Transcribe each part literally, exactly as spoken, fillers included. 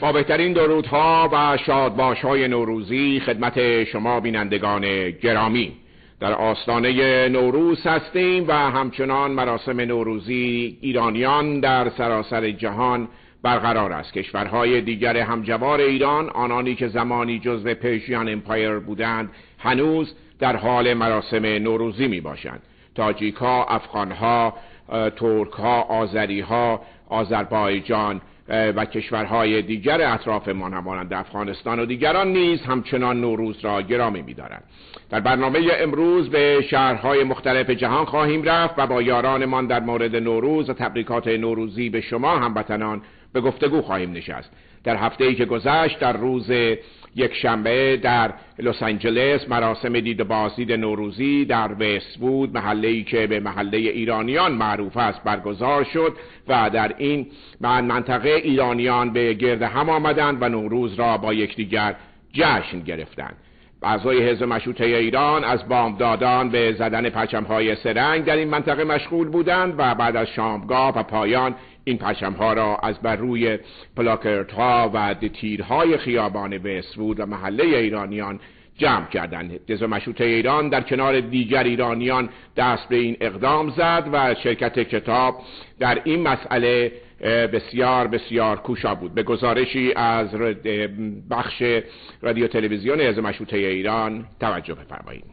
با بهترین درودها و شادباش‌های نوروزی خدمت شما بینندگان گرامی. در آستانه نوروز هستیم و همچنان مراسم نوروزی ایرانیان در سراسر جهان برقرار است. کشورهای دیگر همجوار ایران، آنانی که زمانی جزو پرشین امپایر بودند، هنوز در حال مراسم نوروزی می باشند. تاجیک‌ها، افغان‌ها، ترک‌ها، آذری‌ها، آذربایجان و کشورهای دیگر اطرافمان همانند افغانستان و دیگران نیز همچنان نوروز را گرامی می‌دارند. در برنامه امروز به شهرهای مختلف جهان خواهیم رفت و با یارانمان در مورد نوروز و تبریکات نوروزی به شما هموطنان به گفتگو خواهیم نشست. در هفته‌ای که گذشت، در روز یک شنبه در لس آنجلس مراسم دید و بازدید نوروزی در وست‌وود، محله‌ای که به محله ایرانیان معروف است، برگزار شد و در این منطقه ایرانیان به گرد هم آمدند و نوروز را با یکدیگر جشن گرفتند. اعضای حزب مشروطه ایران از بامدادان به زدن پرچم‌های سه‌رنگ در این منطقه مشغول بودند و بعد از شامگاه و پایان این پرچم‌ها را از بر روی پلاکردها و تیرهای خیابان وست‌وود و محله ایرانیان جمع کردند. حزب مشروطه ایران در کنار دیگر ایرانیان دست به این اقدام زد و شرکت کتاب در این مسئله بسیار بسیار کوشا بود. به گزارشی از بخش رادیو تلویزیون حزب مشروطه ایران توجه بفرمایید.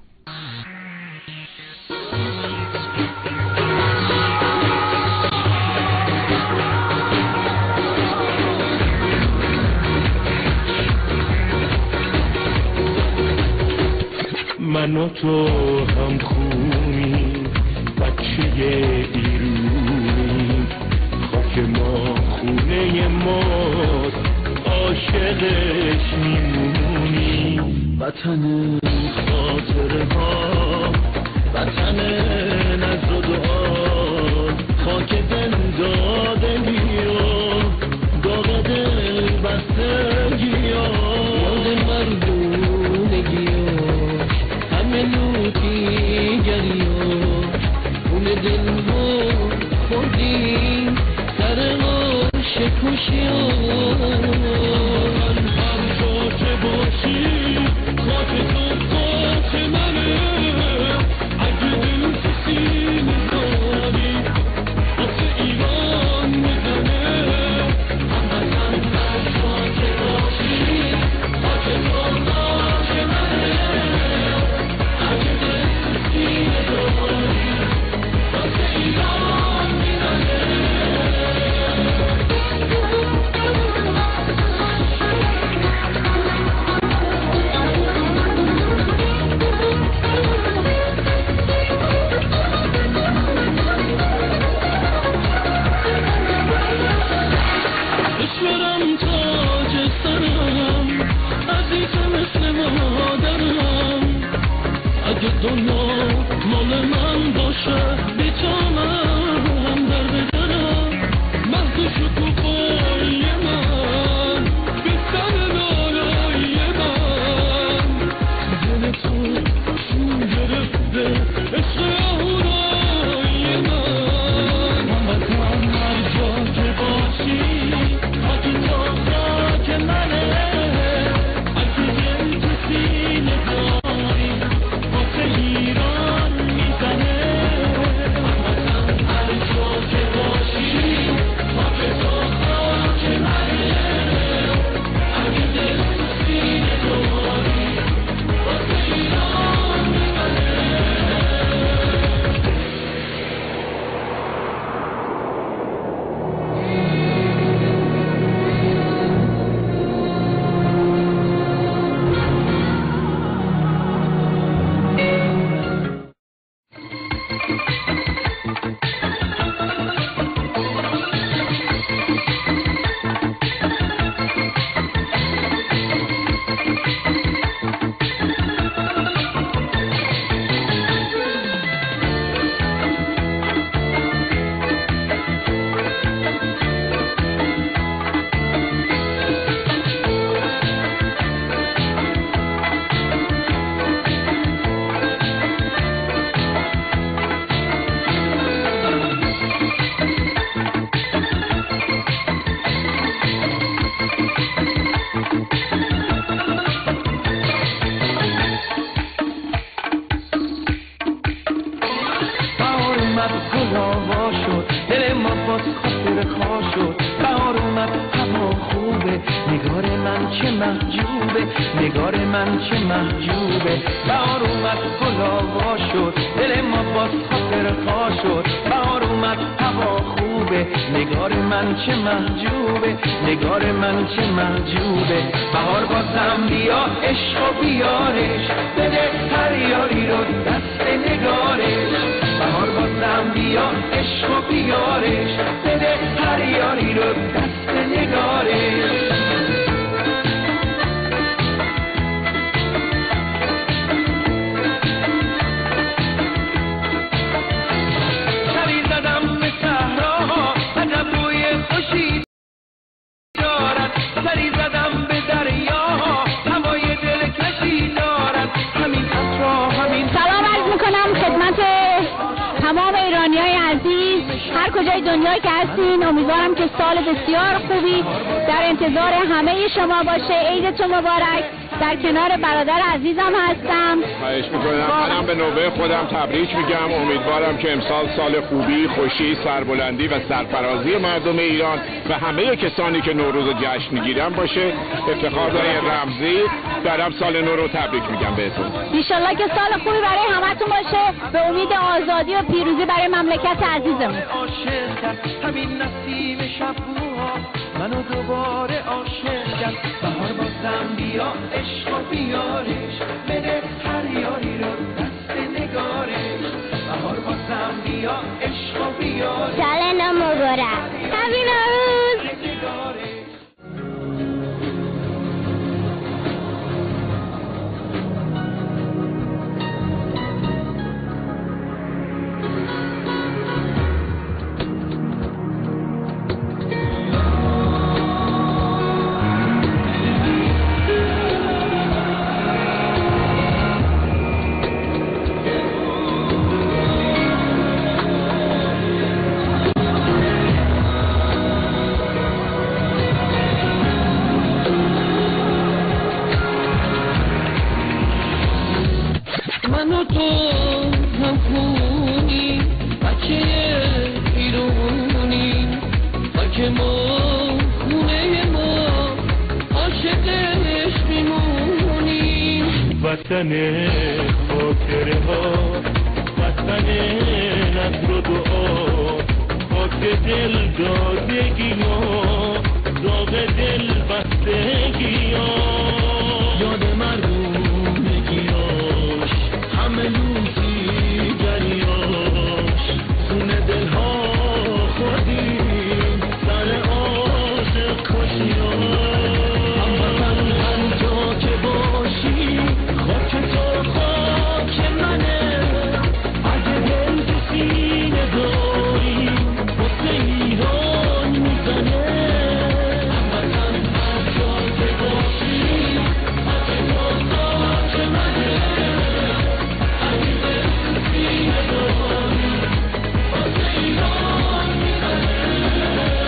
من و تو هم خونی بچه ایرونی، خاک ما خونه ماست، عاشقش میمونی. وطن خاطره ها، وطن نظر و دعا، خاک دل دادگی و داغ دل بستگی ها، یاد مردونگی ها، همه لوتی گری ها، اون دل ها خوردی سر ما شکوشی ها. من هم جاته باشی، خاک تو خاک منه، اگه دل تو سینه داری واسه ایران میزنه. هموطن هم جاته باشی، خاک تو خاک منه، اگه دل تو سینه داری واسه ایران میزنه. اومد گل آوا شد، دل ما باز خاطر خواه شد. بهار اومد هوا خوبه، نگار من چه محجوبه، نگار من چه محجوبه. بهار اومد گل آوا شد، دل ما باز خاطر خواه شد. بهار اومد هوا خوبه، نگار من چه محجوبه، نگار من چه محجوبه. بهار بازم بیا عشق و بیارش، بده هر یاری رو دست نگارش. بهار بازم بیا عشق و بیارش، بده هر یاری رو دست نگارش. سری زدم به صحرا، عجب بوی خوشی دارد. سری زدم به دریا، هوای دلکشی دارد. همین عطرها همین. سلام عرض میکنم خدمت تمام ایرانیای عزیز هر کجای دنیا که هستین. امیدوارم که سال بسیار خوبی در انتظار همه شما باشه. عیدتون مبارک. در کنار برادر عزیزم هستم. خواهش میکنم. منم به نوبه خودم تبریک میگم. امیدوارم که امسال سال خوبی، خوشی، سربلندی و سرفرازی مردم ایران و همه کسانی که نوروز جشن میگیرن باشه. افتخارهای رمزی دارم سال نو رو تبریک میگم بهتون. ان شاءالله که سال خوبی برای همتون باشه، به امید آزادی و پیروزی برای مملکت عزیزمون. همین نسیم شبوها منو دوباره عاشق کرد. بهار بازم بیا عشق و بیارش، بده هر یاری رو دست نگارش. بهار بازم بیا عشق و بیارش. سال نو مبارک. هپی نوروز. منو تو هم خونی، بچه ایرونی، خاک ما خونه ما عاشقش میمونی. وطن خاطره ها، وطن نصر و دعا، خاک دل دادگی ها، داغ دل بستگی ها. یاد مردونگی هاش، همه لوزی گریاش، خونه دل ها خودیم سر عاشق کشی ها. هموطن هر جا که باشی، خاک تو خاک منه. اگه دل تو سینه داری، واسه ایران میزنه. هموطن هر جا که باشی، خاک تو خاک منه. اگه دل تو سینه داری، واسه ایران میزنه.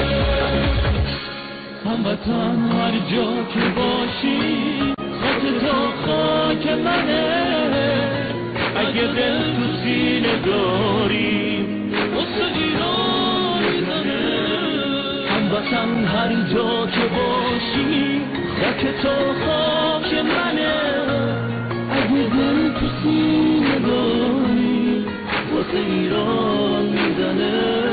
هموطن هر جا که باشی، خاک تو خاک منه. اگه دل تو سینه داری، واسه ایران میزنه. هموطن هر جا که باشی، خاک تو خاک منه. اگه دل تو سینه داری، واسه ایران میزنه.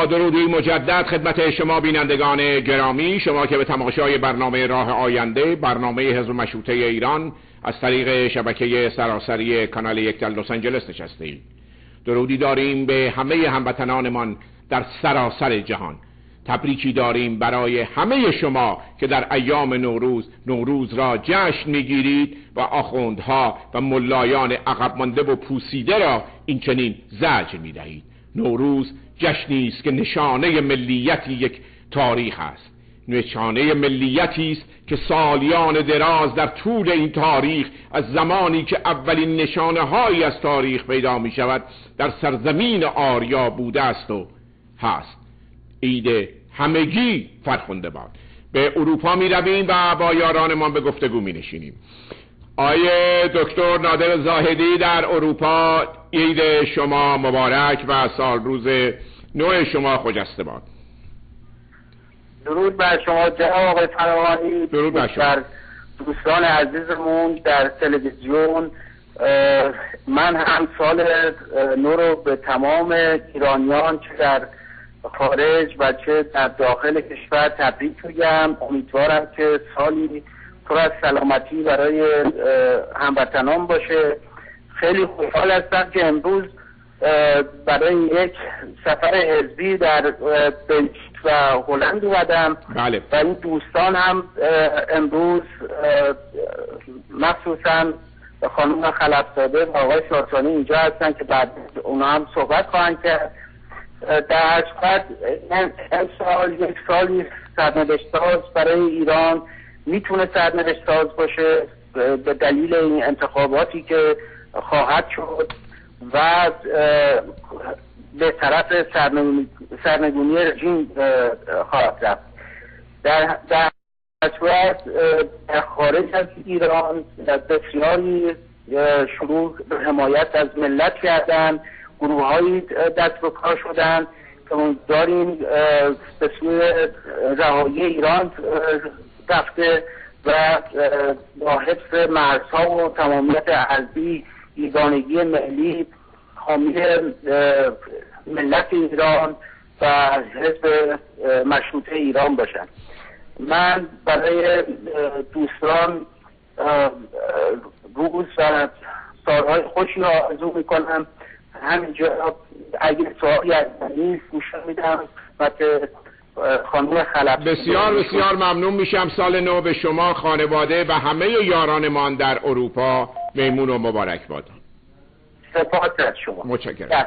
درودی مجدد خدمت شما بینندگان گرامی، شما که به تماشای برنامه راه آینده، برنامه حزب مشروطه ایران از طریق شبکه سراسری کانال یک در لس آنجلس نشستید. درودی داریم به همه هموطنانمان در سراسر جهان. تبریکی داریم برای همه شما که در ایام نوروز نوروز را جشن میگیرید و آخوندها و ملایان عقب مانده و پوسیده را این چنین زجر میدهید. نوروز جشنی است که نشانه ملیتی یک تاریخ است، نشانه ملیتی است که سالیان دراز در طول این تاریخ، از زمانی که اولین نشانه هایی از تاریخ پیدا می شود، در سرزمین آریا بوده است و هست. عید همگی فرخنده باد. به اروپا می رویم و با یارانمان به گفتگو می نشینیم. آیه دکتر نادر زاهدی در اروپا، عید شما مبارک و سال روز نو شما خجسته باد. درود بر شما جناب آقای فراهانی، درود بر شما. دوستان عزیزمون در تلویزیون. من هم سال نو رو به تمام ایرانیان چه در خارج و چه در داخل کشور تبریک میگم. امیدوارم که سالی پر از سلامتی برای هموطنان باشه. خیلی خوشحال هستم که امروز برای یک سفر حزبی در بلژیک و هلند اومدم. بله. و این دوستان هم امروز مخصوصا خانم خلفزاده و آقای شاطرانی اینجا هستن که بعد اونا هم صحبت خواهند کرد. در حقیقت این سال یک سالی سرنوشت‌ساز برای ایران میتونه سرنوشت‌ساز باشه به دلیل این انتخاباتی که خواهد شد و به طرف سرنگونی رژیم خواهد رفت. در در صورت در خارج از ایران بسیاری شروع به حمایت از ملت کردن، گروه‌هایی دست به کار شدن که داریم به سوی رهایی ایران رفته و با حفظ مرزها و تمامیت ارضی، یگانگی ملی، حامی ملت ایران و حزب مشروطه ایران باشن. من برای دوستان روز و سالهای خوشی را آرزو میکنم. همینجا اگه سوالی از نیست گوش میدم و که خانم خلف. بسیار بسیار ممنون میشم. سال نو به شما، خانواده و همه یارانمان در اروپا میمون و مبارک باد. سپاس از شما. متشکرم.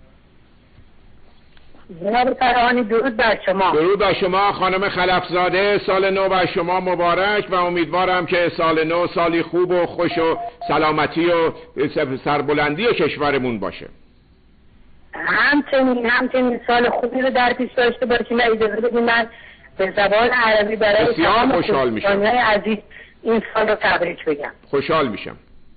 جناب فراهانی درود بر شما. درود بر شما خانم خلفزاده. سال نو بر شما مبارک و امیدوارم که سال نو سالی خوب و خوش و سلامتی و سربلندی کشورمون باشه. همچنین همچنین سال خوبی رو در پیش داشته باشیم. اجازه بدید من به زبان عربی برای تمام خوشحال میشم عزیز این سال رو تبریک بگم. خوشحال میشم.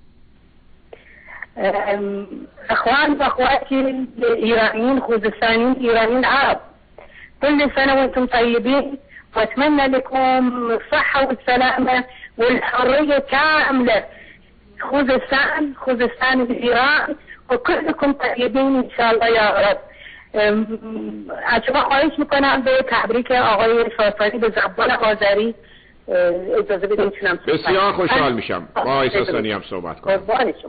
اخوان و اخواتي الايرانيين خوزستانيين ايرانيين عرب، كل سنه وانتم طيبين، واتمنى لكم الصحه والسلامه والحريه كامله. خوزستان خوزستان الايران وكلكم طيبين ان شاء الله يا رب. از شما خواهش میکنم به تبریک آقای شاطرانی به زبان آذری اجازه بدید میتونم صحبت. بسیار خوشحال میشم با آقای شاطرانی هم صحبت کنم. قربان شما.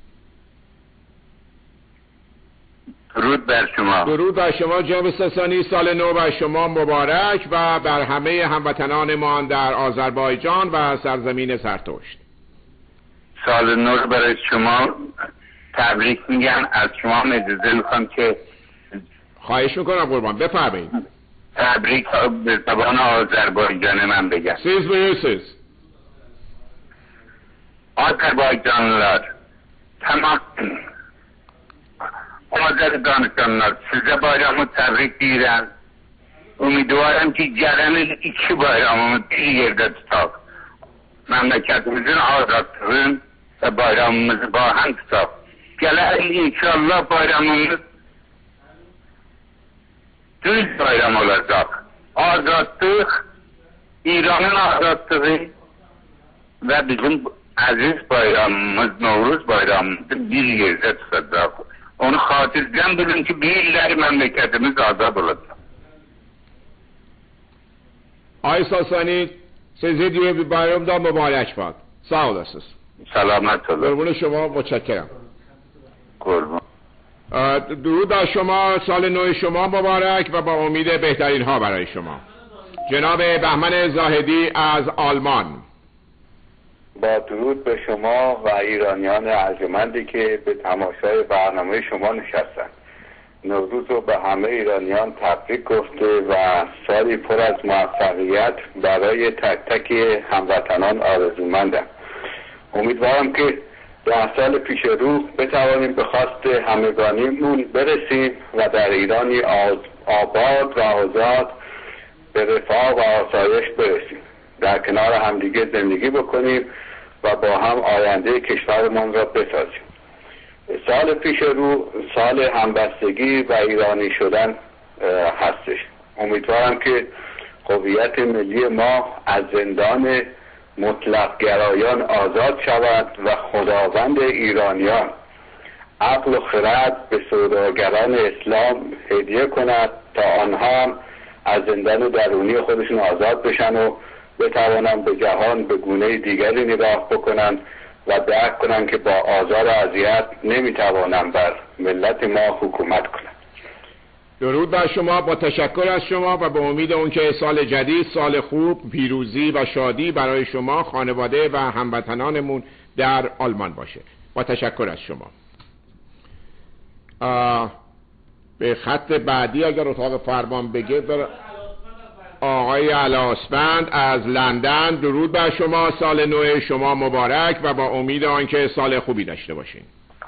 درود بر شما. درود بر شما جناب ساسانی. سال نو بر شما مبارک و بر همه هموطنانمان در آذربایجان و سرزمین زرتشت. سال نو برای شما تبریک میگم. از شما اجازه میخوام که خواهش میکنم قربان بفرمایید. تبریک به زبان آذربایجان من begem. Siz buyursunuz. Azerbaycanlılar, tamam. Azerbaycanlılar, size bayramı tebrik deyirəm. Ümidvarım ki gələn iki bayramımı bir yerdə tutaq. Məmləkətimizin azadlığın və bayramımızı bahəm tutaq. Gələn inşallah bayramımız düz bayram olacaq. Azadlıq, İranın azadlığı və bizim aziz bayramımız, Novruz bayramımızı bir yerdə tutacaq. Onu xatircəm bilin ki, bir illəri məmləkətimiz azad olacaq. Ay Sasani, sizi diye bir bayramda mübarek bad. Sağ olasınız. سلامت الله. قربون شما، متشکرم. قربان. درود بر شما، سال نو شما مبارک و با امید بهترین ها برای شما. جناب بهمن زاهدی از آلمان. با درود به شما و ایرانیان ارجمندی که به تماشای برنامه شما نشستند. نوروز رو به همه ایرانیان تبریک گفته و سالی پر از موفقیت برای تک تک هموطنان آرزومندم. امیدوارم که در سال پیش رو بتوانیم به خواست همگانیمون برسیم و در ایرانی آباد و آزاد به رفاه و آسایش برسیم، در کنار همدیگه زندگی بکنیم و با هم آینده کشورمان را بسازیم. سال پیش رو سال همبستگی و ایرانی شدن هستش. امیدوارم که هویت ملی ما از زندان مطلق گرایان آزاد شود و خداوند ایرانیان عقل و خرد به سوداگران اسلام هدیه کند تا آنها هم از زندان درونی خودشون آزاد بشن و بتوانند به جهان به گونه دیگری نگاه بکنن و درک کنن که با آزار و اذیت نمیتوانن بر ملت ما حکومت کنن. درود بر شما، با تشکر از شما و به امید اون که سال جدید سال خوب، پیروزی و شادی برای شما، خانواده و هموطنانمون در آلمان باشه. با تشکر از شما. به خط بعدی اگر اتاق فرمان بگه بر... آقای علاسپند از لندن. درود بر شما، سال نو شما مبارک و با امید آنکه سال خوبی داشته باشین.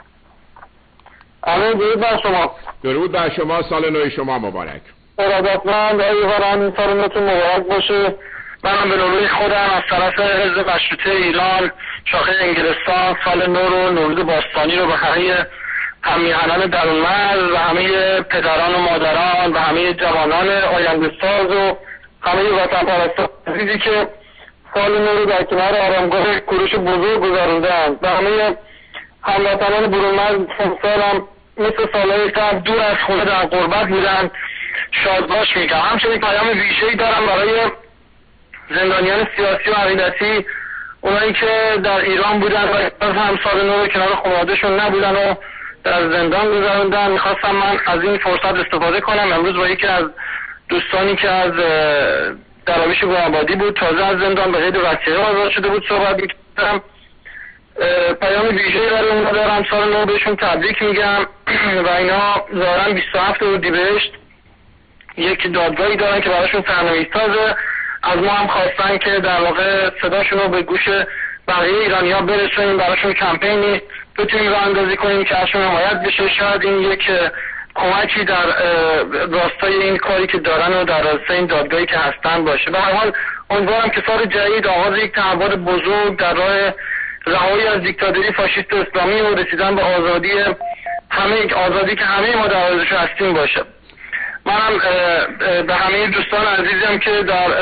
الو، درود بر شما. درود بر شما، سال نو شما مبارک. ارادتمند آقای هران، سال نوتون مبارک باشه. منم به نوروز خودم از طرف حزب مشروطه ایران شاخه انگلستان سال نو رو، نوروز باستانی رو به همه همیهنان درون مرز و همه پدران و مادران و همه جوانان آینده ساز و همه وطن پرستان عزیزی که سال نو رو در کنار آرامگاه کوروش بزرگ گذروندن و همه هموطنان برون مرز سال هم مثل سالهای قبل دور از خونه در غربت بودن شادباش میگم. همچنین پیام ویژه‌ای دارم برای زندانیان سیاسی و عقیدتی، اونایی که در ایران بودن و هم سال نو رو کنار خانواده‌شون نبودن و در زندان گذروندن. میخواستم من از این فرصت استفاده کنم امروز با یکی از دوستانی که از دراویش گوهرآبادی بود، تازه از زندان به قید وثیقه آزاد شده بود، صحبت میکردم. پیام ویژه‌ای برای اونها دارم، سال نو بهشون تبریک میگم و اینا ظاهراً بیست و هفتم اردیبهشت یک دادگاهی دارن که براشون سرنوشت‌سازه. از ما هم خواستن که در واقع صداشون رو به گوش بقیه ایرانی‌ها برسونیم، براشون کمپینی بتونیم راه اندازی کنیم که ازشون حمایت بشه. شاید این یک کمکی در راستای این کاری که دارن و در راستای این دادگاهی که هستن باشه. به هر حال امیدوارم که سال جدید آغاز یک تحول بزرگ در راه رهایی از دیکتاتوری فاشیست اسلامی و رسیدن به آزادی، همه آزادی که همه ما در آرزوش هستیم باشه. منم به همه دوستان عزیزم که در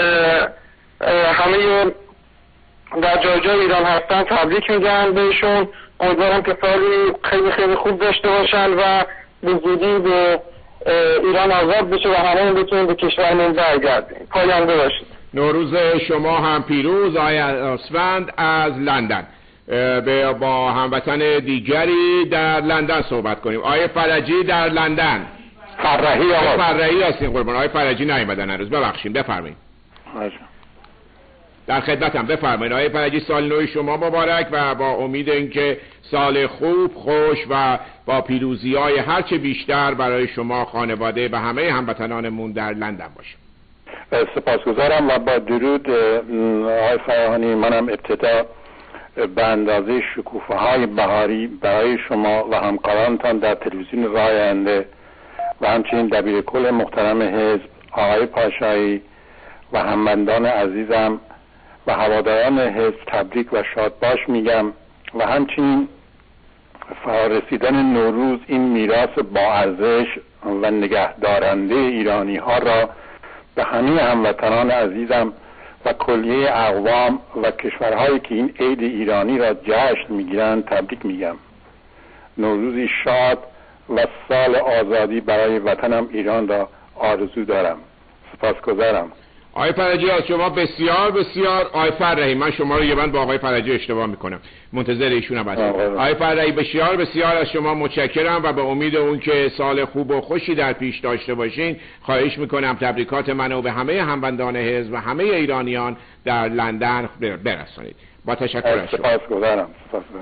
همه در جای جای ایران هستن تبریک میگم بهشون. امیدوارم که سالی خیلی خیلی خوب داشته باشن و به زودی به ایران آزاد بشه و همه بتونیم به کشورمون برگردیم. پاینده باشید. نوروز شما هم پیروز. آقای علاسپند از لندن. به با هموطن دیگری در لندن صحبت کنیم. آقای فرجی در لندن. فرحی آقا. فرحی هستین قربان. آقای فرجی نیومدن هنوز، ببخشید، بفرمایید. در خدمتم، بفرمایید. آقای فرجی، سال نو شما مبارک و با امید اینکه سال خوب، خوش و با پیروزی‌های هرچه بیشتر برای شما، خانواده و همه هموطنانمون در لندن باشه. سپاسگزارم و با درود آقای فراهانی. منم ابتدا به اندازه شکوفه‌های بهاری برای شما و همکارانتان در تلویزیون راه آینده و همچنین دبیر کل محترم حزب آقای پاشایی و هموطنان عزیزم و هواداران حزب تبریک و شادباش میگم و همچنین فرارسیدن نوروز این میراث با ارزش و نگهدارنده ایرانی ها را به همه هموطنان عزیزم و کلیه اقوام و کشورهایی که این عید ایرانی را جشن میگیرند تبریک میگم. نوروزی شاد و سال آزادی برای وطنم ایران را آرزو دارم. سپاسگزارم. آقای فرجی از شما بسیار بسیار. آقای فرجی من شما رو یه بند با آقای فرجی اشتباه میکنم، منتظر ایشونم هستم. آقای فرجی بسیار بسیار از شما متشکرم و به امید اون که سال خوب و خوشی در پیش داشته باشین خواهش میکنم تبریکات منو به همه هموندان حزب و همه ایرانیان در لندن برسانید. با تشکر از شما. سپاسگزارم. سپاسگزارم.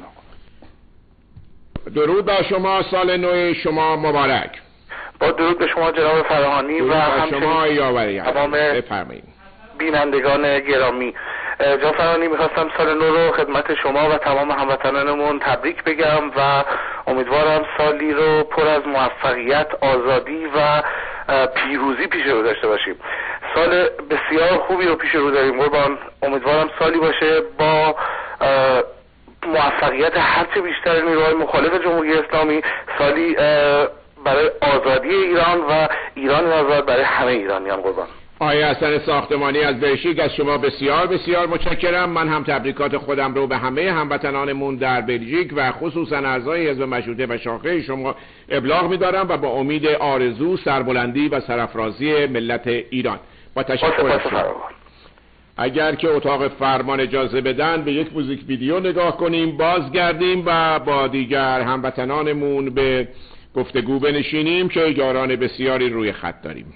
درود بر شما، سال نو شما مبارک. با درود به شما جناب فراهانی و همچنین شما یاوری تمام بفرمایید بینندگان گرامی. جناب فراهانی میخواستم سال نو رو خدمت شما و تمام هموطنانمون تبریک بگم و امیدوارم سالی رو پر از موفقیت، آزادی و پیروزی پیش رو داشته باشیم. سال بسیار خوبی رو پیش رو داریم قربان. امیدوارم سالی باشه با موفقیت هرچه بیشتر نیروهای مخالف جمهوری اسلامی، سالی برای آزادی ایران و ایران آزاد برای همه ایرانیان قربان. آقای حسن ساختمانی از بلژیک از شما بسیار بسیار متشکرم. من هم تبریکات خودم رو به همه هموطنانمون در بلژیک و خصوصا اعضای حزب مشروطه و شاخه شما ابلاغ می‌دارم و با امید آرزو سربلندی و سرافرازی ملت ایران. با تشکر از شما. اگر که اتاق فرمان اجازه بدن به یک موزیک ویدیو نگاه کنیم، بازگردیم و با دیگر هموطنانمون به گفتگو بنشینیم که یاران بسیاری روی خط داریم.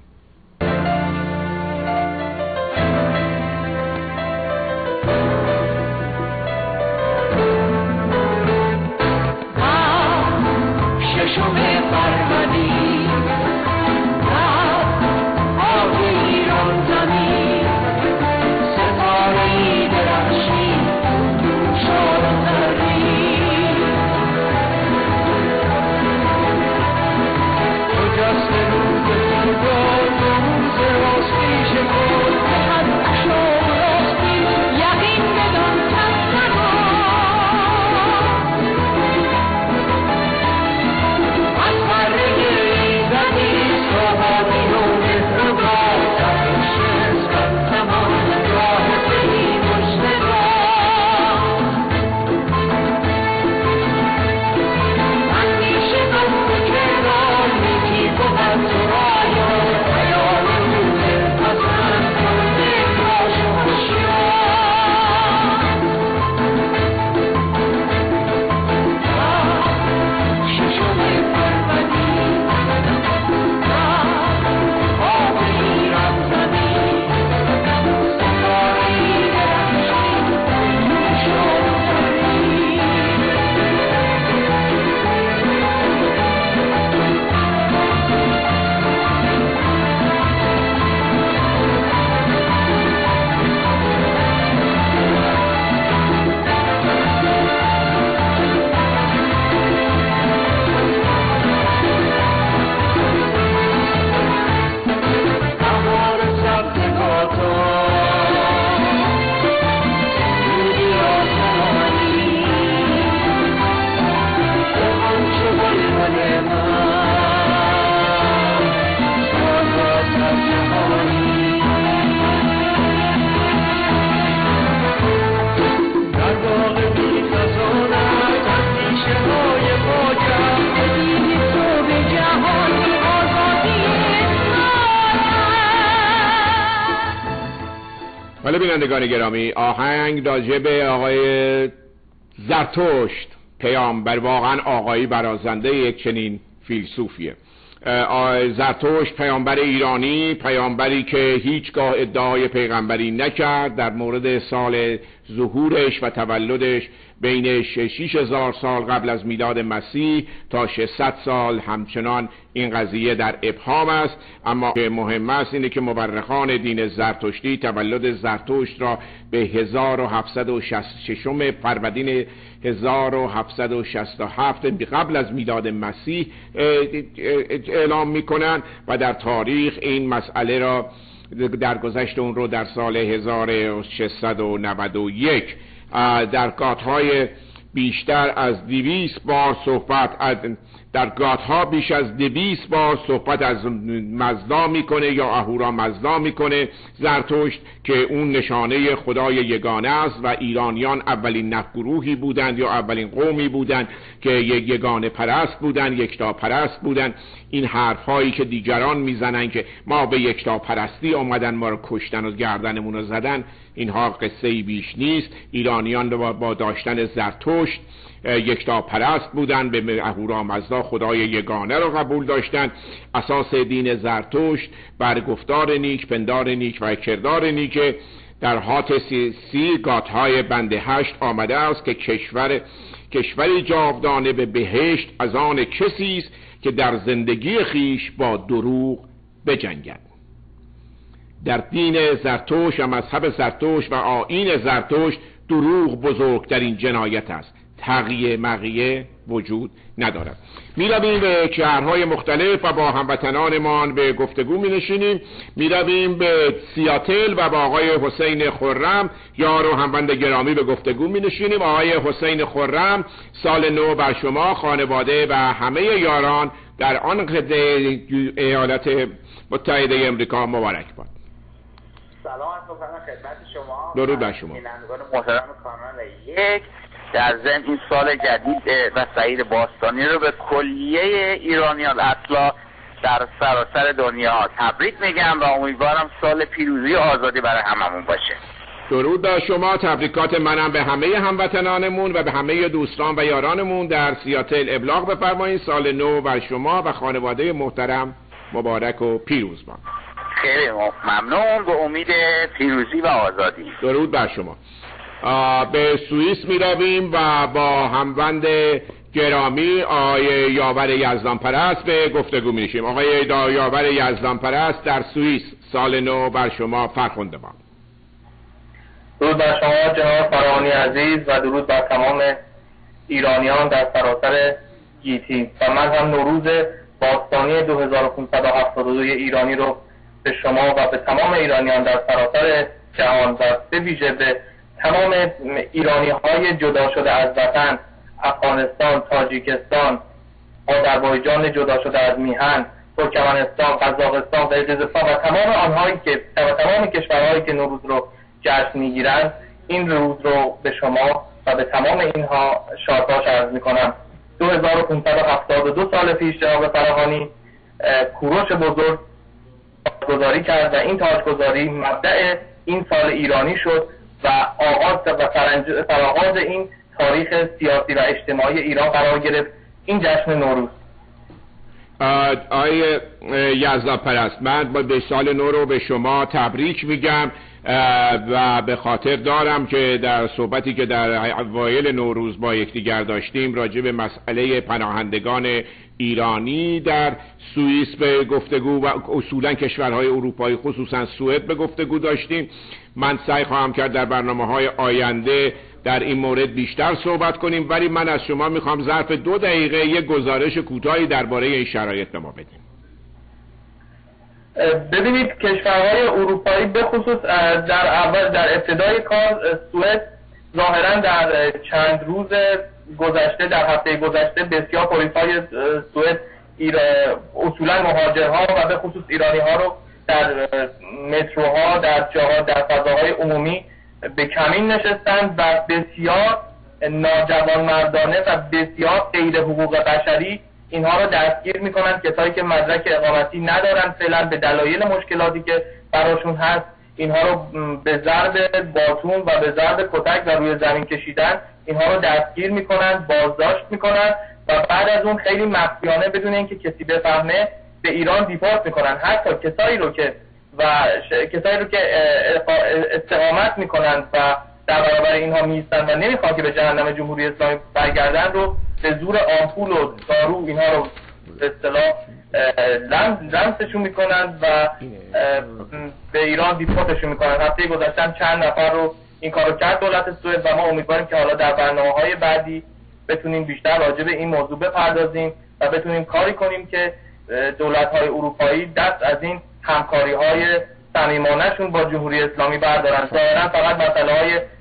بله بینندگان گرامی، آهنگ راجع به آقای زرتشت پیامبر، واقعا آقایی برازنده یک چنین فیلسوفیه. زرتشت پیامبر ایرانی، پیامبری که هیچگاه ادعای پیغمبری نکرد، در مورد سال ظهورش و تولدش بین شش هزار سال قبل از میلاد مسیح تا ششصد سال همچنان این قضیه در ابهام است. اما که مهم است اینه که مورخان دین زرتشتی تولد زرتشت را به هزار و هفتصد و شصت و شش فروردین هزار و هفتصد و شصت و هفت قبل از میلاد مسیح اعلام میکنن و در تاریخ این مسئله را در گذشت اون رو در سال هزار و ششصد و نود و یک در گاتهای بیشتر از دویست بار صحبت از در گاتها بیش از دویست بار صحبت از مزدا میکنه یا اهورا مزدا میکنه زرتشت که اون نشانه خدای یگانه است و ایرانیان اولین نفگروهی بودند یا اولین قومی بودند که یگانه پرست بودند، یکتا پرست بودند. این حرف هایی که دیگران میزنن که ما به یکتا پرستی آمدن ما رو کشتن و گردنمون رو زدن، اینها قصه بیش نیست. ایرانیان با داشتن زرتشت یکتا پرست بودن، به اهورا مزدا خدای یگانه رو قبول داشتن. اساس دین زرتشت بر گفتار نیک، پندار نیک و کردار نیک در هات سی, سی گاتهای بند هشت آمده است که کشور کشوری جاودانه به بهشت از آن کسی است که در زندگی خیش با دروغ بجنگد. در دین زرتشت و مذهب زرتشت و آیین زرتشت دروغ بزرگترین جنایت است، تقیه مقیه وجود ندارد. می رویم به شهرهای مختلف و با هموطنانمان به گفتگو می نشینیم. می رویم به سیاتل و با آقای حسین خرم یار و هموند گرامی به گفتگو می نشینیم. آقای حسین خرم، سال نو بر شما، خانواده و همه یاران در آن قطعه ایالات متحده امریکا مبارک باد. سلام عرض می‌کنم خدمت شما. درود بر شما. بینندگان محترم کانال یک. در ضمن این سال جدید و سعید باستانی رو به کلیه ایرانیان اطلاع در سراسر دنیا تبریک میگم و امیدوارم سال پیروزی و آزادی برای هممون باشه. درود بر شما. تبریکات منم به همه هموطنانمون و به همه دوستان و یارانمون در سیاتل ابلاغ بفرمایید. سال نو بر شما و خانواده محترم مبارک و پیروز باد. خیلی ممنون، به امید پیروزی و آزادی. درود بر شما. به سوئیس می رویم و با هموند گرامی آقای یاور یزدان پرست به گفتگو می نشیم. آقای یاور یزدان پرست در سوئیس، سال نو بر شما فرخنده باد. درود بر شما جناب فراهانی عزیز و درود بر تمام ایرانیان در سراسر گیتی. و من هم نوروز باستانی دو هزار و پانصد و هفتاد و دو ایرانی رو به شما و به تمام ایرانیان در سراسر جهان و به ویژه به تمام ایرانی های جدا شده از وطن، افغانستان، تاجیکستان، آذربایجان جدا شده از میهن، ترکمنستان، قزاقستان، قرقیزستان و تمام آنهایی که و تمام کشورهایی که نوروز رو جشن میگیرند، این روز رو به شما و به تمام اینها شادباش عرض میکنم. دو هزار و پانصد و هفتاد و دو سال پیش جناب فراهانی کوروش بزرگ تاجگذاری کرد و این تاجگذاری مبدأ این سال ایرانی شد و آغاز و فراغاز این تاریخ سیاسی و اجتماعی ایران قرار گرفت، این جشن نوروز. آقای یزدان پرست، من به سال نو رو به شما تبریک میگم و به خاطر دارم که در صحبتی که در اوایل نوروز با یکدیگر داشتیم راجع به مسئله پناهندگان ایرانی در سوئیس به گفتگو و اصولا کشورهای اروپایی خصوصا سوئد به گفتگو داشتیم. من سعی خواهم کرد در برنامه‌های آینده در این مورد بیشتر صحبت کنیم، ولی من از شما میخوام ظرف دو دقیقه یک گزارش کوتاهی درباره این شرایط به ما بدیم. ببینید، کشورهای اروپایی به خصوص در اول در ابتدای کار سوئد ظاهرا در چند روز گذشته، در هفته گذشته بسیار پلیس‌های سوئد اصولا مهاجرها و به خصوص ایرانی‌ها رو در متروها، در جاها، در فضاهای عمومی به کمین نشستند و بسیار ناجوانمردانه و بسیار غیر حقوق بشری اینها رو دستگیر میکنن. کسایی که مدرک اقامتی ندارن فعلا به دلایل مشکلاتی که براشون هست، اینها رو به ضرب باتون و به ضرب کتک و روی زمین کشیدن اینها رو دستگیر میکنن، بازداشت میکنن و بعد از اون خیلی مخفیانه بدون اینکه کسی بفهمه به ایران دیپورت میکنن. حتی کسایی رو که و کسایی رو که استقامت میکنن و در برابر اینها میستن و نمیخوان که به جهنم جمهوری اسلامی برگردن رو به زور آمپول و دارو اینها رو به اصطلاح لمسشون میکنن و به ایران دیپورتشون میکنن. هفته گذشته چند نفر رو این کارو کرد دولت سوئد و ما امیدواریم که حالا در برنامه‌های بعدی بتونیم بیشتر راجع به این موضوع بپردازیم و بتونیم کاری کنیم که دولت‌های اروپایی دست از این همکاری‌های صمیمانه‌شون با جمهوری اسلامی بردارن. ظاهراً فقط مسائل‌های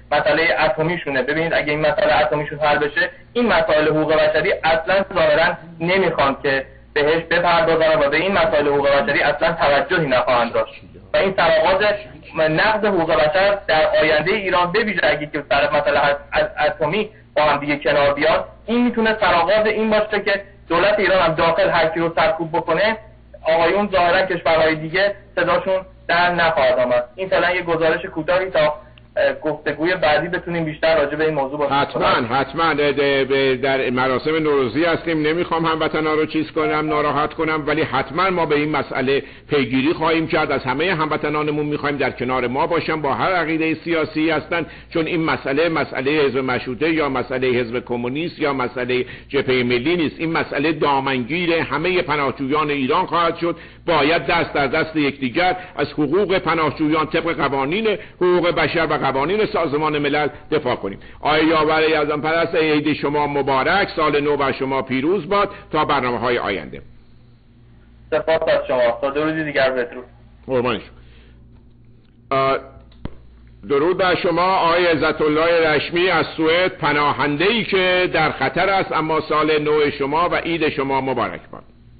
مسئله اتمیشونه. ببینید اگه این مسئله اتمیشون حل بشه، این مسائل حقوق بشری اصلا ظاهرا نمیخوان که بهش بپردازن و به این مسائل حقوق بشری اصلا توجهی نخواهند داشت و این سرآغاز نقض حقوق بشر در آینده ایران به ویژه اگه که سر مسئله اتمی با هم دیگه کنار بیاد، این میتونه سرآغاز این باشه که دولت ایران هم داخل هر کی رو سرکوب بکنه، آقایون ظاهرا کشورهای دیگه صداشون در نخواهد آمد. این فعلا یه گزارش کوتاهی تا گفتگوی بعدی بتونیم بیشتر راجع به این موضوع باشه. حتما حتما در مراسم نوروزی هستیم، نمیخوام هموطنا رو چیز کنم ناراحت کنم، ولی حتما ما به این مسئله پیگیری خواهیم کرد. از همه هموطنانمون میخوایم در کنار ما باشن، با هر عقیده سیاسی هستن، چون این مسئله مسئله حزب مشروطه یا مسئله حزب کمونیست یا مسئله جبهه ملی نیست. این مسئله دامنگیر همه پناهجویان ایران خواهد شد. باید دست در دست یکدیگر از حقوق پناهجویان طبق قوانین حقوق بشر و قوانین سازمان ملل دفاع کنیم. آقای یاور اعظم پرست، عید شما مبارک، سال نو بر شما پیروز باد. تا برنامه‌های آینده. سپاس از شما. تا دو روز دیگر بدرود. قربان شما. درود بر شما آقای عزت الله رشمی از سوئد، پناهنده‌ای که در خطر است، اما سال نو شما و عید شما مبارک باد.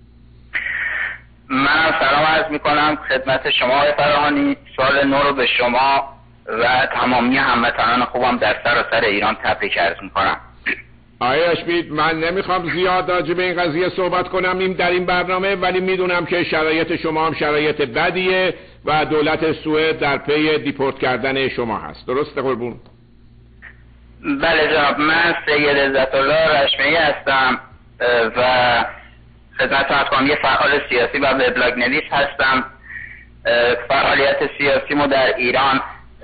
من سلام عرض میکنم خدمت شما آقای فراهانی. سال نو رو به شما و تمامی هموطنان خوبم در سراسر ایران تبریک عرض میکنم. آقای اشمید، من نمیخوام زیاد راجع به این قضیه صحبت کنم این در این برنامه، ولی میدونم که شرایط شما هم شرایط بدیه و دولت سوئد در پی دیپورت کردن شما هست. درسته قربون؟ بله جناب، من سید عزت الله رشمی هستم و خدمتتون عرض کنم یه فعال سیاسی و وبلاگ نویس هستم. فعالیت سیاسی ما در ایران،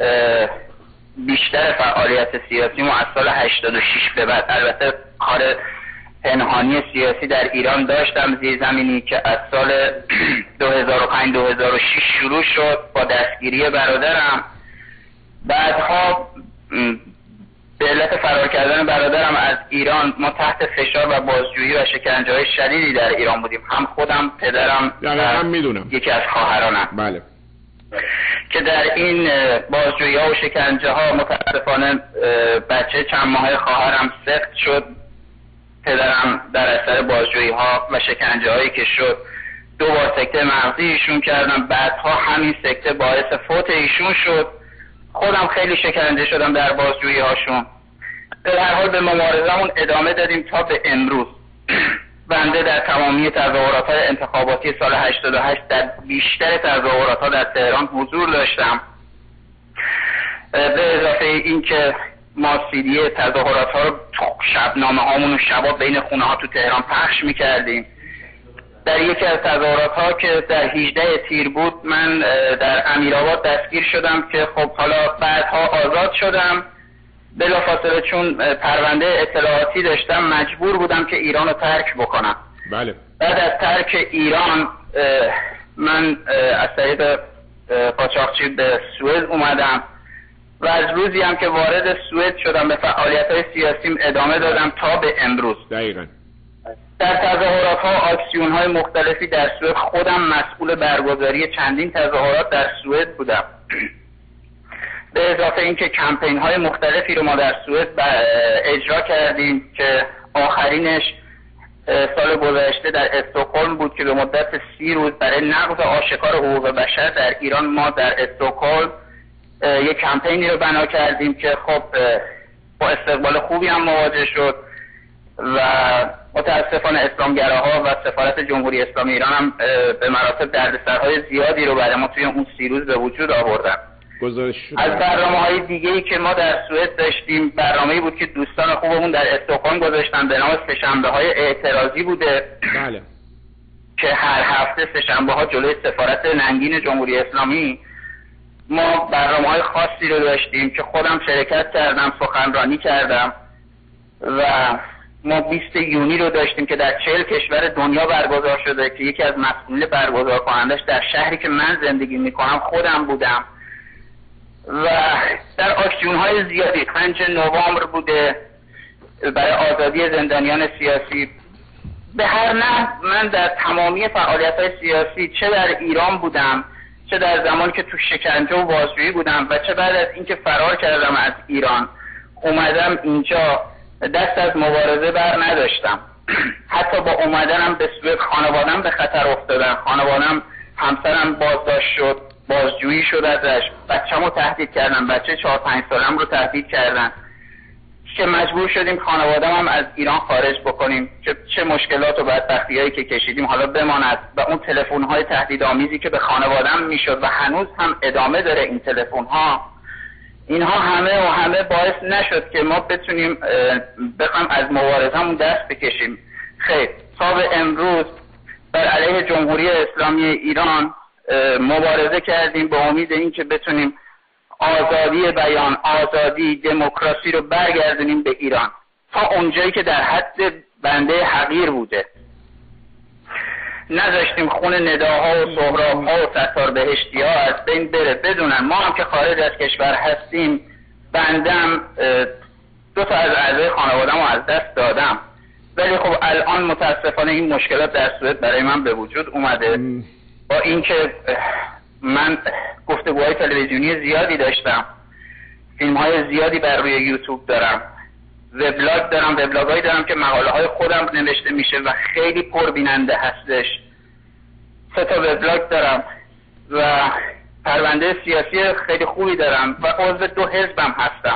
بیشتر فعالیت سیاسی ما از سال هشتاد و شش به بعد، البته کار پنهانی سیاسی در ایران داشتم زیرزمینی که از سال دو هزار و پنج دو هزار و شش شروع شد با دستگیری برادرم. بعدها به علت فرار کردن برادرم از ایران ما تحت فشار و بازجویی و شکنجه‌های شدیدی در ایران بودیم، هم خودم، پدرم و هم میدونم یکی از خواهرانم. بله. که در این بازجویی ها و شکنجه ها متاسفانه بچه چند ماه خواهرم سقط شد. پدرم در اثر بازجویی ها و شکنجه هایی که شد دو بار سکته مغزی ایشون کردم، بعدها همین سکته باعث فوت ایشون شد. خودم خیلی شکنجه شدم در بازجویی هاشون. در هر حال به مبارزمون ادامه دادیم تا به امروز. بنده در تمامی تظاهرات‌های انتخاباتی سال هشتاد و هشت در بیشتر تظاهرات‌ها در تهران حضور داشتم. به اضافه این که ما سیدی تظاهرات‌ها رو شبنامه هامون و شبا بین خونه ها تو تهران پخش می‌کردیم. در یکی از تظاهرات‌ها که در هجدهم تیر بود من در امیرآباد دستگیر شدم که خب حالا بعدها آزاد شدم. بلافاصله چون پرونده اطلاعاتی داشتم مجبور بودم که ایران رو ترک بکنم. بله. بعد از ترک ایران من از طریق قاچاقچی به سوئد اومدم و از روزی هم که وارد سوئد شدم به فعالیت‌های سیاسیم ادامه دادم تا به امروز. دقیقاً. در تظاهرات‌ها، آکسیون‌های مختلفی در سوئد خودم مسئول برگزاری چندین تظاهرات در سوئد بودم. به اضافه اینکه کمپین های مختلفی رو ما در سوئد اجرا کردیم که آخرینش سال گذشته در استکهلم بود که به مدت سی روز برای نقض آشکار حقوق بشر در ایران ما در استکهلم یک کمپینی رو بنا کردیم که خب با استقبال خوبی هم مواجه شد و متاسفانه اسلامگراها و سفارت جمهوری اسلامی ایران هم به مراتب دردسرهای زیادی رو برای ما توی اون سی روز به وجود آوردن. از برنامه‌های دیگه‌ای که ما در سوئد داشتیم، برنامه‌ای بود که دوستان خوبمون در استکهلم گذاشتن به نام سه‌شنبه‌های اعتراضی بوده. بله. که هر هفته سه‌شنبه‌ها جلوی سفارت ننگین جمهوری اسلامی ما برنامه‌های خاصی رو داشتیم که خودم شرکت کردم، سخنرانی کردم و ما بیست یونی رو داشتیم که در چهل کشور دنیا برگزار شده که یکی از مسئولین برگزار کنندش در شهری که من زندگی می‌کنم خودم بودم و در آکسیون‌های زیادی. پنج نوامبر بوده برای آزادی زندانیان سیاسی. به هر نحو من در تمامی فعالیت‌های سیاسی چه در ایران بودم چه در زمانی که تو شکنجه و بازجویی بودم و چه بعد از اینکه فرار کردم از ایران اومدم اینجا دست از مبارزه بر نداشتم. حتی با اومدنم به سوئد خانوادم به خطر افتادن، خانوادم همسرم بازداشت شد، بازجویی شد ازش، بچه‌مو تهدید کردن، بچه چهار پنج سالم رو تهدید کردن که مجبور شدیم خانوادم هم از ایران خارج بکنیم. چه, چه مشکلات و بدبختی‌هایی که کشیدیم حالا بماند و اون تلفن‌های تهدیدآمیزی که به خانوادم میشد و هنوز هم ادامه داره این تلفن‌ها، اینها همه و همه باعث نشد که ما بتونیم بخوام از مبارزه‌مون دست بکشیم. خیر، تا به امروز بر علیه جمهوری اسلامی ایران مبارزه کردیم به امید اینکه بتونیم آزادی بیان، آزادی، دموکراسی رو برگردونیم به ایران تا اونجایی که در حد بنده حقیر بوده. نذاشتیم خون نداها و سهراب‌ها و ستار بهشتی‌ها از بین بره، بدونن ما هم که خارج از کشور هستیم. بندم دو تا از اعضای خانواده‌مو از دست دادم، ولی خب الان متاسفانه این مشکلات در سوئد برای من به وجود اومده. با اینکه من گفتگوهای تلویزیونی زیادی داشتم، فیلم‌های زیادی بر روی یوتیوب دارم، وبلاگ دارم، وبلاگایی دارم که مقاله های خودم نوشته میشه و خیلی پربیننده هستش. سه تا وبلاگ دارم و پرونده سیاسی خیلی خوبی دارم و عضو دو حزبم هستم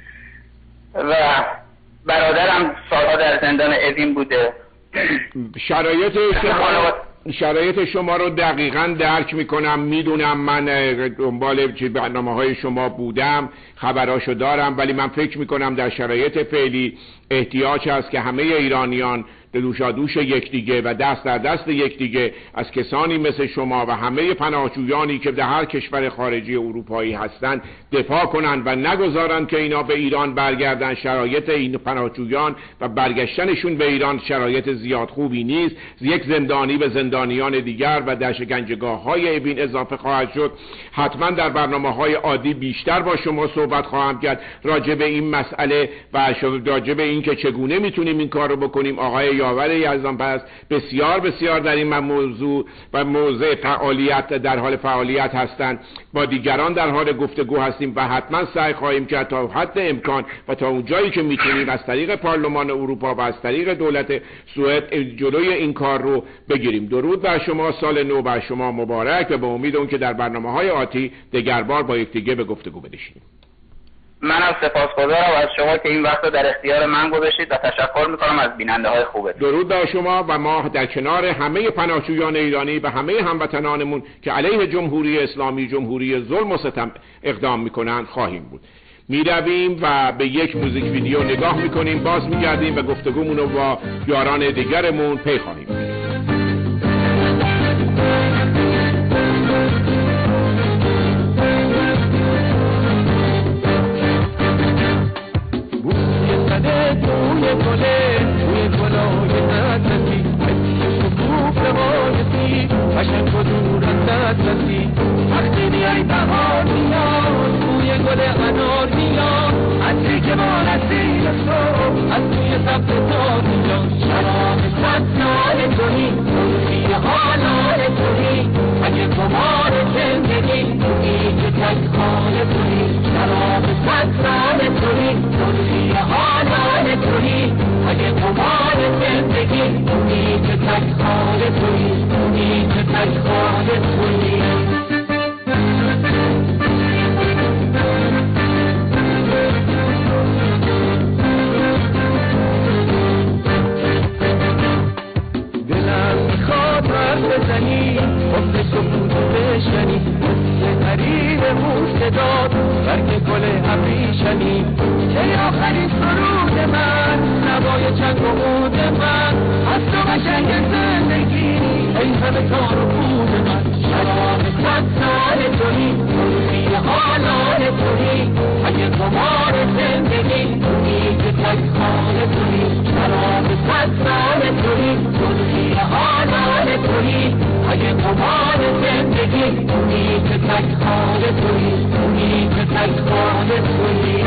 و برادرم سالها در زندان اوین بوده. شرایط شما شرایط شما رو دقیقاً درک میکنم، میدونم، من دنبال برنامه های شما بودم، خبراشو دارم، ولی من فکر میکنم در شرایط فعلی احتیاج هست که همه ایرانیان دوشادوش یکدیگه و دست در دست یکدیگه از کسانی مثل شما و همه پناهجویانی که در هر کشور خارجی اروپایی هستند دفاع کنند و نگذارند که اینا به ایران برگردن. شرایط این پناهجویان و برگشتنشون به ایران شرایط زیاد خوبی نیست. یک زندانی به زندانیان دیگر و در شکنجهگاه های اوین اضافه خواهد شد. حتما در برنامه های عادی بیشتر با شما صحبت خواهم کرد راجع به این مسئله و راجع به این که چگونه میتونیم این کار رو بکنیم. آقای یاور یزدان پس بسیار بسیار در این موضوع و موضع فعالیت در حال فعالیت هستند، با دیگران در حال گفتگو هستیم و حتما سعی خواهیم کرد تا حد امکان و تا اون جایی که میتونیم از طریق پارلمان اروپا و از طریق دولت سوئد جلوی این کار رو بگیریم. درود بر شما، سال نو بر شما مبارک و به امید اون که در برنامه‌های آتی دگربار با یکدیگه به گفتگو بنشینیم. منم سپاسگزارم از شما که این وقت رو در اختیار من گذاشتید و تشکر میکنم از بیننده های خوبه. درود بر شما و ما در کنار همه پناهجویان ایرانی و همه هموطنانمون که علیه جمهوری اسلامی، جمهوری ظلم و ستم اقدام میکنند خواهیم بود. میرویم و به یک موزیک ویدیو نگاه میکنیم، باز میگردیم و گفتگومون رو با یاران دیگرمون پی خواهیم. توی گله توی گلای نترسی مثل شکوف روایتی قشنگ و دور از دسترسی. وقتی میای بهار میاد توی گل انار میاد، عطری که مانستی تو از توی سبز تار میاد. شراب صد سال توی روزی حالال توی اگه کمار زندگی توی که تک خال توی. شراب صد سال توی روزی حالال توی اگه کمار زندگی توی که تک خال توی توی که تک خال توی. بزنی حب سکوت بشنی مثل قریب موسداد برگ گل ابریشمی. که آخرین سرود من نوای چنگ و عود من از تو قشنگ زندگی ای همه کار و بود من. شراب صد سال توی روزی حالال توی اگه کمار زندگی توی که تک خال توی. شراب صد سال توی روزی حالال توی اگه کمار زندگی توی که تک خال توی توی که تک خال توی.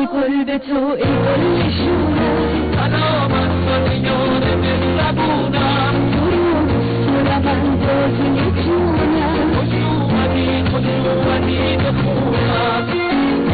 گل به تو ای گل نشونم سلام از من یار مهربونم درود سرم انداز نجونم خوش اومدی خوش اومدی به خونم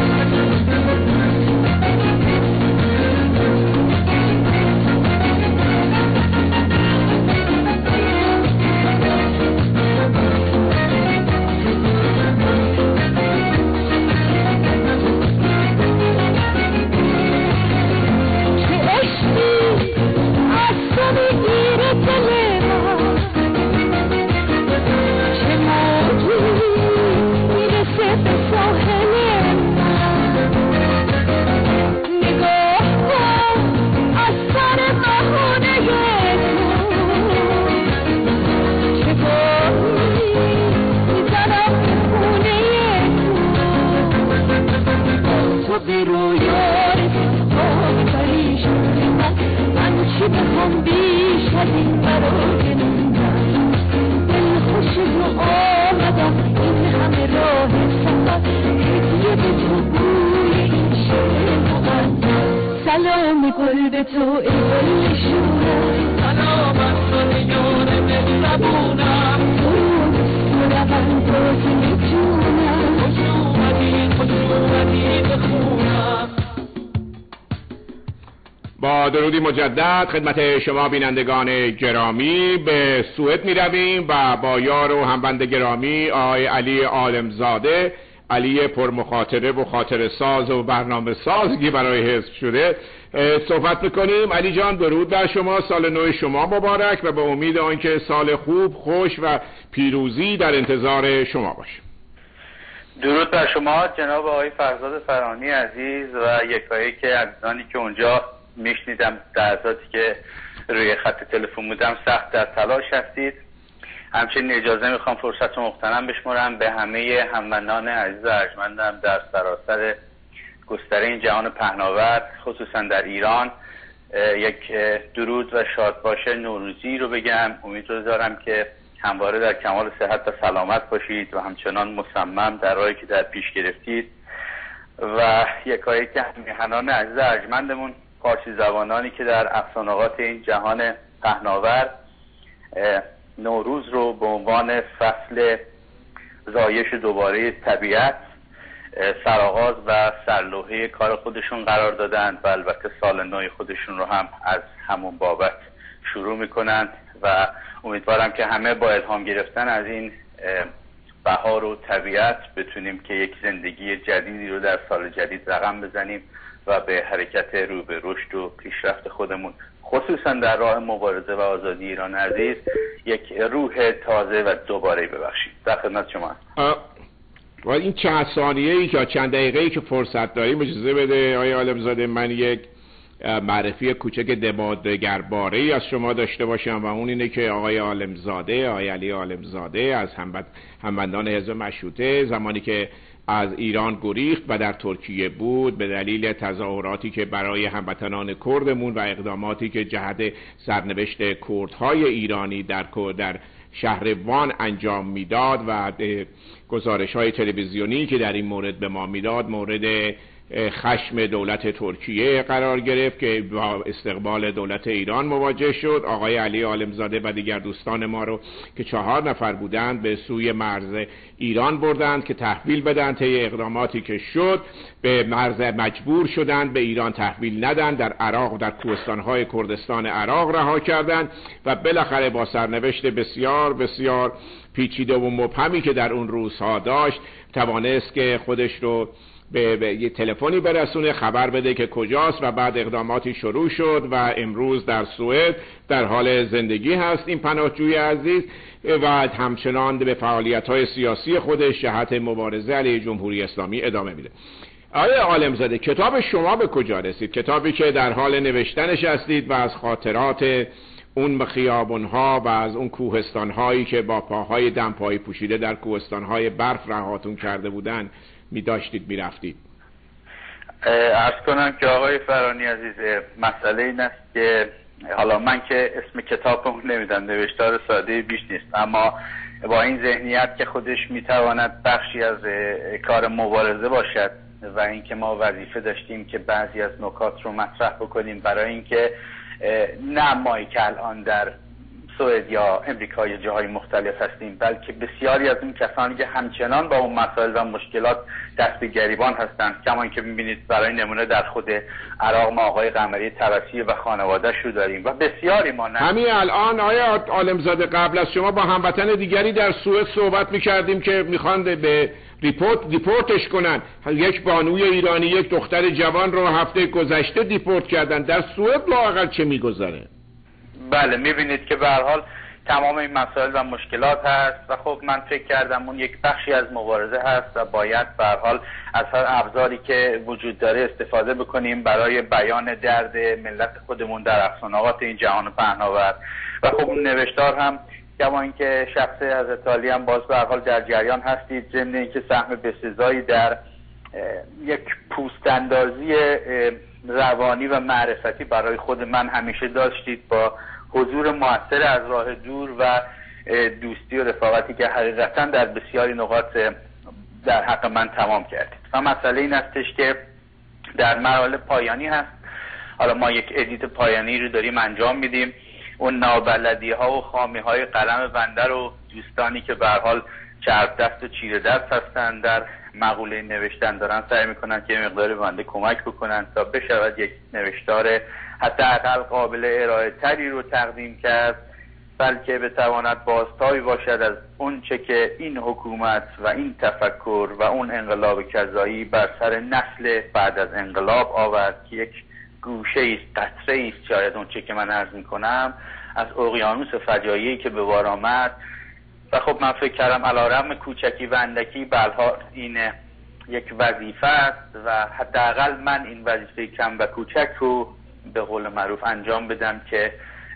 گل به تو ای گل نشونم سلام از من یار مهربونم درود سرم انداز نجونم خوش اومدی خوش اومدی به خونم. با درودی مجدد خدمت شما بینندگان گرامی به سوئد می رویم و با یار و همبند گرامی آقای علی عالمزاده، علی پرمخاطره و خاطر ساز و برنامه سازی برای حزب شده صحبت میکنیم. علی جان درود بر شما، سال نو شما مبارک و به امید آنکه سال خوب، خوش و پیروزی در انتظار شما باشه. درود بر شما جناب آقای فرزاد فرانی عزیز و یکایی که عزیزانی که اونجا میشنیدم در ذاتی که روی خط تلفن بودم سخت در تلاش هستید. همچنین اجازه میخوام فرصت مغتنم بشمرم به همه هموطنان عزیز و ارجمندم در سراسر گستره این جهان پهناور، خصوصا در ایران، یک درود و شادباش نوروزی رو بگم. امید رو دارم که همواره در کمال صحت و سلامت باشید و همچنان مصمم در راهی که در پیش گرفتید و یکایی که میهنان عزیز ارجمندمون، فارسی زبانانی که در افسانه‌آغاز این جهان پهناور نوروز رو به عنوان فصل زایش دوباره طبیعت سرآغاز و سرلوحه کار خودشون قرار دادن و البته سال نو خودشون رو هم از همون بابت شروع میکنن و امیدوارم که همه با الهام گرفتن از این بهار و طبیعت بتونیم که یک زندگی جدیدی رو در سال جدید رقم بزنیم و به حرکت رو به رشد و پیشرفت خودمون، خصوصا در راه مبارزه و آزادی ایران عزیز، یک روح تازه و دوباره ببخشید. در خدمت شما. و این چند ثانیه‌ای یا چند دقیقه‌ای که فرصت داریم اجازه بده آقای عالمزاده من یک معرفی کوچک دمادگرباره‌ای از شما داشته باشم و اون اینه که آقای عالمزاده، آقای علی عالمزاده از همبندان حزب مشروطه زمانی که از ایران گریخت و در ترکیه بود به دلیل تظاهراتی که برای هموطنان کردمون و اقداماتی که جهت سرنوشت کردهای ایرانی در در شهر وان انجام میداد و گزارش‌های تلویزیونی که در این مورد به ما میداد مورد خشم دولت ترکیه قرار گرفت که با استقبال دولت ایران مواجه شد. آقای علی عالمزاده و دیگر دوستان ما رو که چهار نفر بودند به سوی مرز ایران بردند که تحویل بدن. طی اقداماتی که شد به مرز مجبور شدند به ایران تحویل ندن، در عراق و در کوهستان‌های کردستان عراق رها کردند و بالاخره با سرنوشت بسیار بسیار پیچیده و مبهمی که در اون روزها داشت توانست که خودش رو به, به یه تلفنی برسونه، خبر بده که کجاست و بعد اقداماتی شروع شد و امروز در سوئد در حال زندگی هست این پناهجوی عزیز و همچنان به فعالیت‌های سیاسی خودش جهت مبارزه علیه جمهوری اسلامی ادامه میده. آقای عالمزاده کتاب شما به کجا رسید؟ کتابی که در حال نوشتنش هستید و از خاطرات اون خیابون‌ها و از اون کوهستان‌هایی که با پاهای دمپایی پوشیده در کوهستان‌های برف رهاتون کرده بودن می داشتید می رفتید. عرض کنم که آقای فرانی عزیز مسئله این است که حالا من که اسم کتاب اون نمیدم، نوشتار ساده بیش نیست، اما با این ذهنیت که خودش میتواند بخشی از کار مبارزه باشد و اینکه ما وظیفه داشتیم که بعضی از نکات رو مطرح بکنیم برای اینکه نه ما که الان در سوئد یا امریکا یا جاهای مختلف هستیم، بلکه بسیاری از این کسانی که همچنان با اون مسائل و مشکلات دست به گریبان هستند. کما که می‌بینید برای نمونه در خود عراق ما آقای قمری طبسی و خانواده‌اش رو داریم و بسیاری ما نه. همین الان آقای عالمزاده قبل از شما با هموطن دیگری در سوئد صحبت می‌کردیم که می‌خوان به دیپورت دیپورتش کنن. یک بانوی ایرانی یک دختر جوان رو هفته گذشته دیپورت کردن. در سوئد لااقل چه می‌گذره؟ بله میبینید که به هر حال تمام این مسائل و مشکلات هست و خب من فکر کردم اون یک بخشی از مبارزه هست و باید به هر حال از هر ابزاری که وجود داره استفاده بکنیم برای بیان درد ملت خودمون در افسانه‌آغاز این جهان پهناور. و خب اون نوشتار هم کما اینکه شخص از ایتالیا هم باز به هر حال در جریان هستید، ضمن اینکه سهم بسزایی در یک پوست اندازی روانی و معرفتی برای خود من همیشه داشتید با حضور موثر از راه دور و دوستی و رفاقتی که حقیقتا در بسیاری نقاط در حق من تمام کردید. و مسئله این هستش که در مراحل پایانی هست. حالا ما یک ادیت پایانی رو داریم انجام میدیم. اون نابلدی ها و خامی های قلم بنده رو دوستانی که به هر حال چرب دست و چیره دست هستن در مقوله نوشتن دارن سعی میکنن که مقداری بنده کمک بکنن تا بشود یک نوشتار حتی اقل قابل ارائه تری رو تقدیم کرد، بلکه بتواند بازتابی باشد از اون چه که این حکومت و این تفکر و اون انقلاب کذایی بر سر نسل بعد از انقلاب آورد که یک گوشه ایست، قطره ایست شاید اون چه که من عرض میکنم از اقیانوس فجایعی که به بار آمد. و خب من فکر کردم علیرغم کوچکی و اندکی بلها این یک وظیفه است و حداقل من این وظیفه کم و کوچک رو به قول معروف انجام بدم که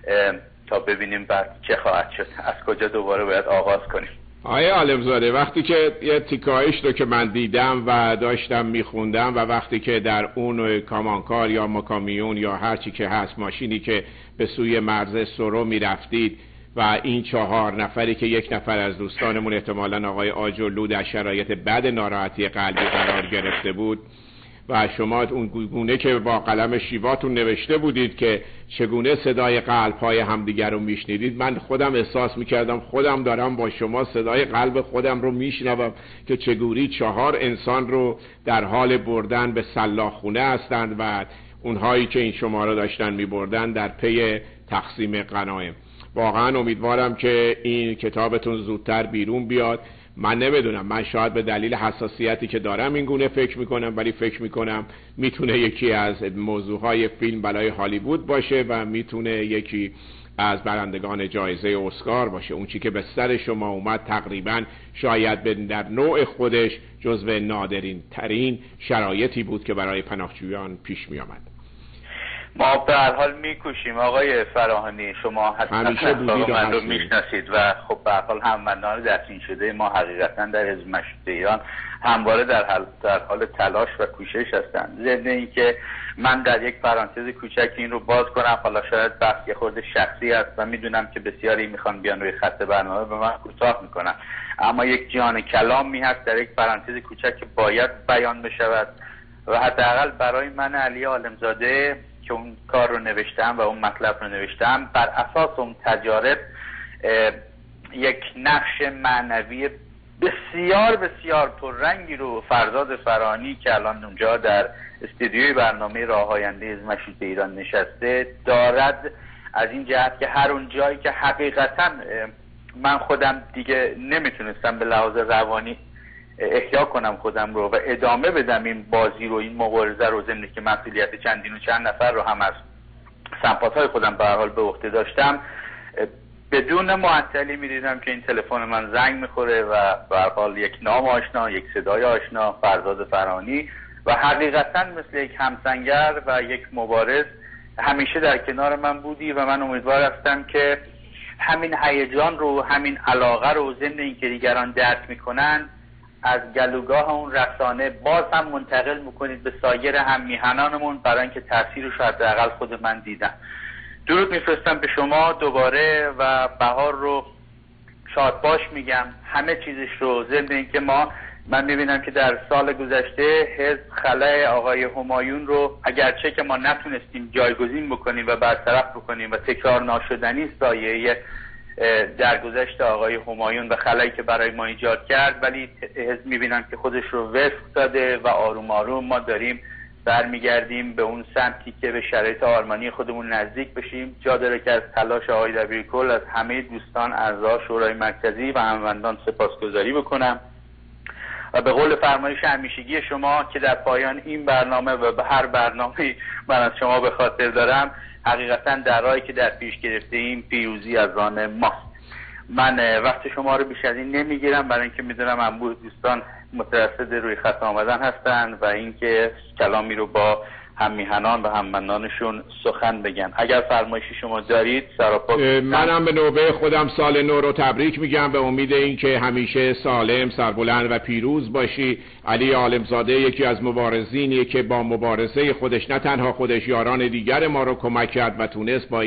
تا ببینیم بعد چه خواهد شد، از کجا دوباره باید آغاز کنیم. آقای عالمزاده وقتی که یه تیکایش رو که من دیدم و داشتم میخوندم و وقتی که در اون کامانکار یا مکامیون یا هر چی که هست ماشینی که به سوی مرز سرو میرفتید و این چهار نفری که یک نفر از دوستانمون احتمالاً آقای آجرلو در شرایط بد ناراحتی قلبی قرار گرفته بود و شما اون گونه که با قلم شیواتون نوشته بودید که چگونه صدای قلب‌های همدیگر رو میشنیدید، من خودم احساس میکردم خودم دارم با شما صدای قلب خودم رو میشنوم که چگونه چهار انسان رو در حال بردن به سلاخونه هستند و اونهایی که این شما رو داشتن میبردن در پی تقسیم غنایم. واقعا امیدوارم که این کتابتون زودتر بیرون بیاد. من نمیدونم، من شاید به دلیل حساسیتی که دارم این گونه فکر میکنم، ولی فکر میکنم میتونه یکی از موضوعهای فیلم برای هالیوود باشه و میتونه یکی از برندگان جایزه اسکار باشه. اون چی که به سر شما اومد تقریبا شاید به در نوع خودش جزو نادرین ترین شرایطی بود که برای پناهجویان پیش میآمد. ما به هر حال میکوشیم آقای فراهانی، شما حتما من رو میشناسید و خب به هر حال هموطنان دستین شده ما حقیقتا در حزب مشروطه ایران همواره در حال در حال تلاش و کوشش هستند. ضمن اینکه من در یک پرانتز کوچک این رو باز کنم، حالا شاید بحث یه خورده شخصی است و میدونم که بسیاری میخوان بیان روی خط برنامه به من کوتاه میکنن، اما یک جان کلامی هست در یک پرانتز کوچک که باید بیان بشود و حداقل برای من علی عالمزاده که اون کار رو نوشتم و اون مطلب رو نوشتم بر اساس اون تجارب یک نقش معنوی بسیار بسیار پررنگی رو فرزاد فرانی که الان اونجا در استودیوی برنامه راه آینده حزب مشروطه ایران نشسته دارد، از این جهت که هر اون جایی که حقیقتا من خودم دیگه نمیتونستم به لحاظ روانی احیا کنم خودم رو و ادامه بدم این بازی رو، این مبارزه رو، ضمن که مسئولیت چندین و چند نفر رو هم از سمپات‌های خودم به هر حال به عهده داشتم، بدون معطلی می‌دیدم که این تلفن من زنگ می‌خوره و به هر حال یک نام آشنا، یک صدای آشنا، فرزاد فرانی، و حقیقتا مثل یک همسنگر و یک مبارز همیشه در کنار من بودی و من امیدوار هستم که همین هیجان رو، همین علاقه رو، ضمن اینکه دیگران درک می‌کنن، از گلوگاه اون رسانه باز هم منتقل میکنید به سایر هم میهنانمون برای اینکه تاثیرش رو حداقل خود من دیدم. درود میفرستم به شما دوباره و بهار رو شاد باش میگم، همه چیزش رو، ضمن اینکه ما من میبینم که در سال گذشته حزب خلای آقای همایون رو اگرچه که ما نتونستیم جایگزین بکنیم و برطرف بکنیم و تکرار ناشدنی سایه درگذشت آقای همایون و خلایی که برای ما ایجاد کرد، ولی حزب میبینم که خودش رو وفق داده و آروم آروم ما داریم برمیگردیم به اون سمتی که به شرایط آرمانی خودمون نزدیک بشیم. جا داره که از تلاش آقای دبیرکل از همه دوستان اعضا شورای مرکزی و هموندان سپاسگزاری بکنم و به قول فرمایش همیشگی شما که در پایان این برنامه و به هر برنامه من از شما به خاطر دارم، حقیقتا در راهی که در پیش گرفته ایم پیروزی از آن ماست. من وقت شما رو بیش از این نمیگیرم، برای اینکه میدونم انبوه دوستان مترصد روی خط آمدن هستند و اینکه کلامی رو با هم میهنان و هممندانشون سخن بگن. اگر فرمایشی شما دارید سراپا. منم به نوبه خودم سال نو رو تبریک میگم، به امید اینکه همیشه سالم، سربلند و پیروز باشی. علی عالمزاده یکی از مبارزینیه که با مبارزه خودش نه تنها خودش، یاران دیگر ما رو کمک کرد و تونست با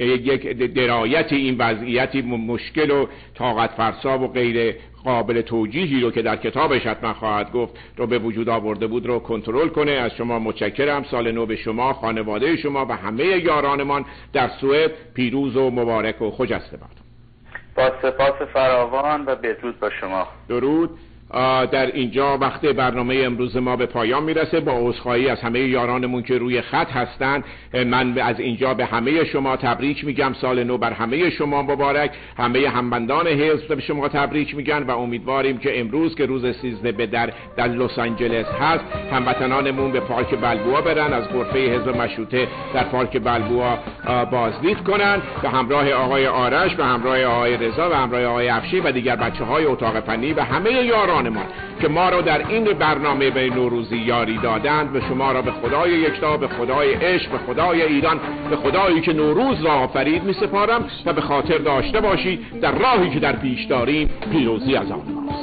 یک درایت این وضعیتی مشکل و طاقت فرسا و غیر قابل توجیهی رو که در کتابش حتما خواهد گفت رو به وجود آورده بود رو کنترل کنه. از شما متشکرم. سال نو به شما، خانواده شما و همه یارانمان در سوئد پیروز و مبارک و خجسته باد. با سپاس فراوان و بدرود با شما. درود. در اینجا وقت برنامه امروز ما به پایان میرسه. با عذرخواهی از همه یارانمون که روی خط هستن، من از اینجا به همه شما تبریک میگم. سال نو بر همه شما مبارک. همه همبندان حزب به شما تبریک میگن و امیدواریم که امروز که روز سیزده به در در لس آنجلس هست، هموطنانمون به پارک بلبوآ برن، از غرفه حزب مشروطه در پارک بلبوآ بازدید کنن به همراه آقای آرش و همراه آقای رضا و همراه آقای افشی و دیگر بچه‌های اتاق فنی و همه یاران ما که ما رو در این برنامه به نوروزی یاری دادند. به شما را به خدای یکتا، به خدای عشق، به خدای ایران، به خدایی که نوروز را آفرید می سپارم و به خاطر داشته باشید در راهی که در پیش داریم پیروزی از آن ماست.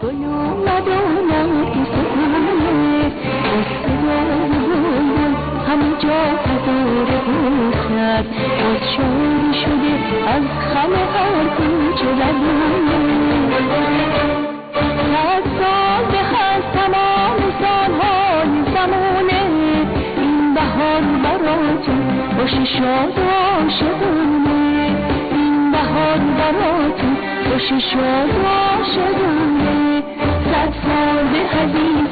همینجا تدور بوسد از شور شده از خم هر کوچه هر سال به خست تمام سالهای زمونه این بهار براتون خوش شاد و عاشقونه این بهار براتون خوش شاد و عاشقونه صد سال به هزینه